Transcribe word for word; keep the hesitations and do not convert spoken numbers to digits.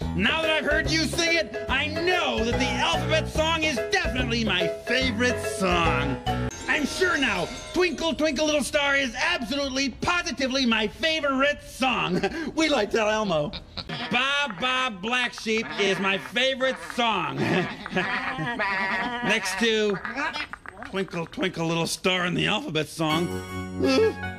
Now that I've heard you sing it, I know that the alphabet song is definitely my favorite song. I'm sure now, Twinkle, Twinkle, Little Star is absolutely, positively my favorite song. We like tell Elmo. Bob, Bob, Black Sheep is my favorite song. Next to Twinkle, Twinkle, Little Star in the alphabet song.